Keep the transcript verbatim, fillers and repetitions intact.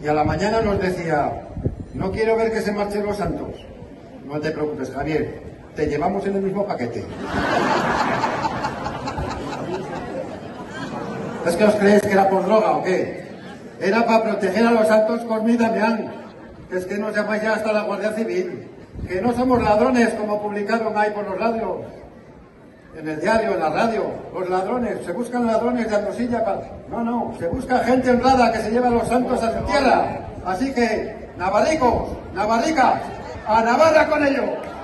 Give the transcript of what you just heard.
y a la mañana nos decía: no quiero ver que se marchen los santos. No te preocupes, Javier, te llevamos en el mismo paquete. ¿Es que os creéis que era por droga o qué? Era para proteger a los santos Cosme y Damián. Es que nos llamáis ya hasta la Guardia Civil. Que no somos ladrones, como publicaron ahí por los radios. En el diario, en la radio. Los ladrones, se buscan ladrones de Andosilla para... No, no, se busca gente honrada que se lleva a los santos a su tierra. Así que, navarricos, navarricas, a Navarra con ellos.